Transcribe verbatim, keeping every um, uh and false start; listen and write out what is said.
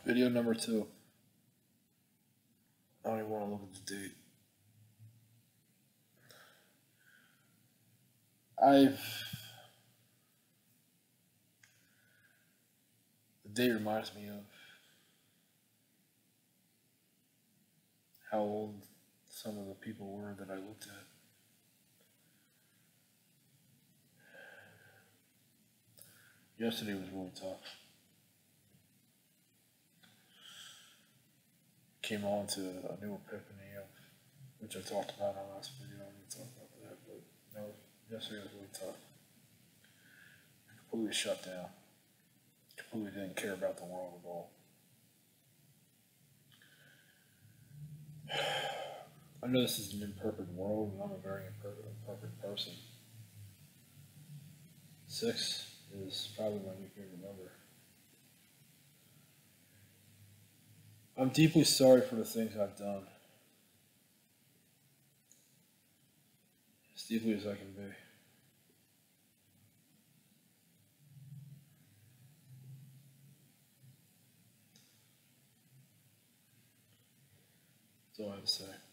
Video number two. I don't even want to look at the date. I've. The date reminds me of how old some of the people were that I looked at. Yesterday was really tough. Came on to a new epiphany of, which I talked about in our last video. I didn't talk about that, but no, yesterday was really tough. I completely shut down. Completely didn't care about the world at all. I know this is an imperfect world, and I'm a very imperfect, imperfect person. Six is probably my new favorite number. I'm deeply sorry for the things I've done. As deeply as I can be. That's all I have to say.